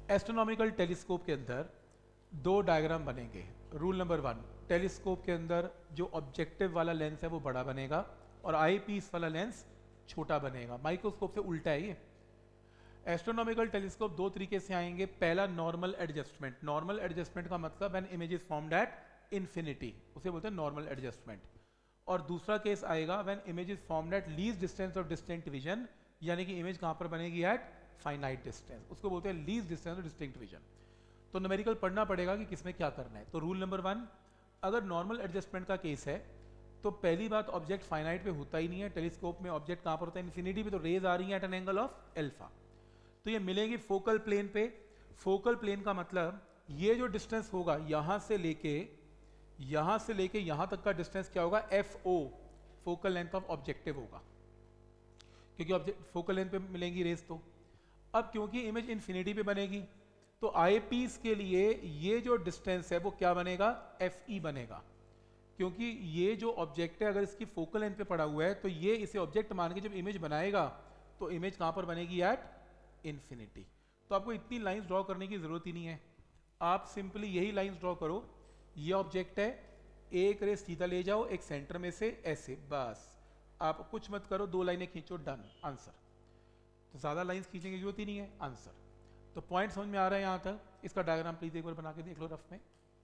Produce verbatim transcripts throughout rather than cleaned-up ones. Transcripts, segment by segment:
Astronomical telescope के अंदर दो डायग्राम बनेंगे। रूल नंबर वन, टेलीस्कोप के अंदर जो ऑब्जेक्टिव वाला लेंस है वो बड़ा बनेगा और आई पीस वाला लेंस छोटा बनेगा। माइक्रोस्कोप से उल्टा है ये। एस्ट्रोनॉमिकल टेलीस्कोप दो तरीके से आएंगे। पहला नॉर्मल एडजस्टमेंट। नॉर्मल एडजस्टमेंट का मतलब when image is formed at infinity, उसे बोलते हैं नॉर्मल एडजस्टमेंट। और दूसरा केस आएगा when image is formed at least distance of distinct vision, यानी कि इमेज कहां पर बनेगी? एट फाइनाइट डिस्टेंस, उसको बोलते हैं least distance of distinct vision. तो न्यूमेरिकल पढ़ना पड़ेगा कि किसमें क्या करना है। तो रूल नंबर वन, अगर नॉर्मल एडजस्टमेंट का केस है तो पहली बात ऑब्जेक्ट फाइनाइट पे होता ही नहीं है। टेलीस्कोप में ऑब्जेक्ट कहां पर होता है? इन्फिनिटी पे। तो रेज आ रही है at an angle of alpha, तो ये मिलेंगी फोकल प्लेन पे। फोकल प्लेन का मतलब ये जो डिस्टेंस होगा यहां से लेके यहां से लेके यहां तक का डिस्टेंस क्या होगा? F O, focal length of objective होगा, क्योंकि ऑब्जेक्ट फोकल लेंथ पे मिलेंगी रेज। तो अब क्योंकि इमेज इन्फिनिटी पे बनेगी तो आई पीस के लिए ये जो डिस्टेंस है वो क्या बनेगा? एफ ई बनेगा, क्योंकि ये जो ऑब्जेक्ट है अगर इसकी फोकल लेंथ पे पड़ा हुआ है तो ये इसे ऑब्जेक्ट मान के जब इमेज बनाएगा तो इमेज कहां पर बनेगी? At infinity. तो आपको इतनी लाइंस ड्रॉ करने की जरूरत ही नहीं है, आप सिंपली यही लाइंस ड्रॉ करो। ये ऑब्जेक्ट है, एक रेस सीधा ले जाओ एक सेंटर में से ऐसे, बस आप कुछ मत करो, दो लाइनें खींचो, डन, आंसर। तो ज्यादा लाइंस खींचने की जरूरत ही नहीं है, आंसर। तो पॉइंट समझ में आ रहा है यहां तक? इसका डायग्राम प्लीज एक बार बना के देख लो रफ में।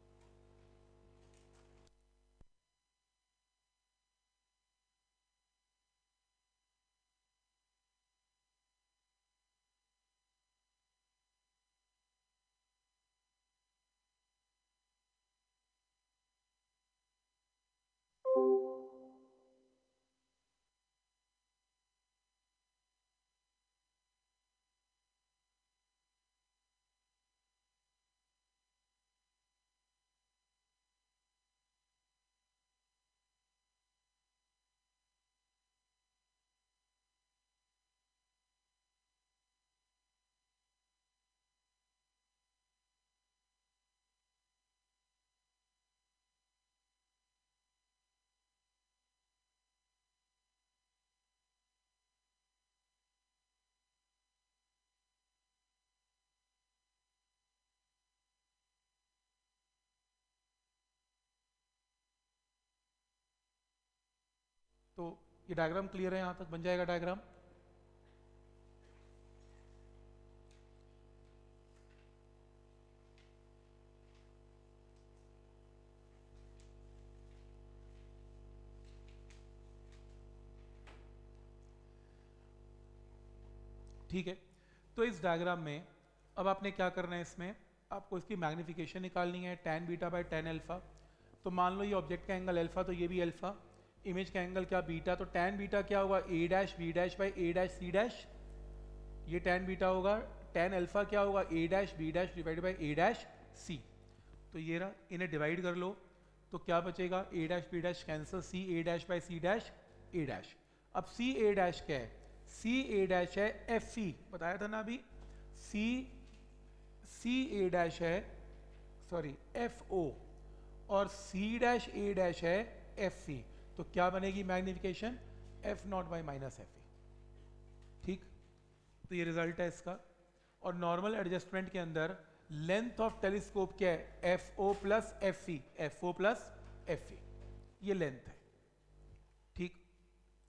तो ये डायग्राम क्लियर है? यहां तक बन जाएगा डायग्राम? ठीक है, तो इस डायग्राम में अब आपने क्या करना है, इसमें आपको इसकी मैग्निफिकेशन निकालनी है, tan beta by tan alpha. तो मान लो ये ऑब्जेक्ट का एंगल अल्फा, तो ये भी अल्फा, इमेज का एंगल क्या? बीटा। तो tan बीटा क्या होगा? a dash b dash by a dash c dash, ये tan बीटा होगा। tan अल्फा क्या होगा? a dash b dash divide by a dash c। तो ये रहा, इन्हें डिवाइड कर लो तो क्या बचेगा? a dash b dash cancel, c a dash by c dash a dash. अब c a डैश क्या है? c a डैश है एफ ई, बताया था ना अभी। c c a डैश है, सॉरी एफ ओ, और c डैश a डैश है एफ ई। तो क्या बनेगी magnification? F naught by minus F E. ठीक, तो ये रिजल्ट है इसका। और नॉर्मल एडजस्टमेंट के अंदर लेंथ ऑफ टेलीस्कोप क्या है? F O plus F E, F O plus F E, ये लेंथ है।